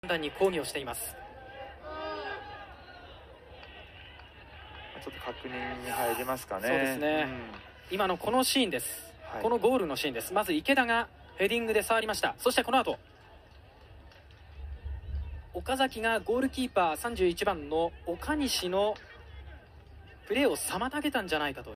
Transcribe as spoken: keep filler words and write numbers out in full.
判断に抗議をしています。 ちょっと確認に入りますかね。 そうですね、うん、今のこのシーンです、はい、このゴールのシーンです。まず池田がヘディングで触りました。そしてこの後岡崎がゴールキーパーさんじゅういちばんの岡西のプレーを妨げたんじゃないかと